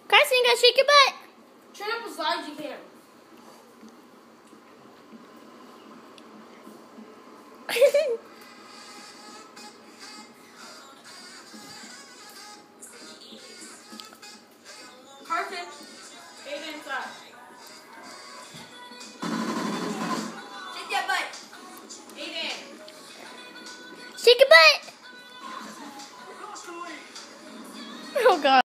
Carson, you gotta shake your butt. Turn up as loud as you can. Carson, get inside. Shake your butt. Aiden. Shake your butt. Oh, God.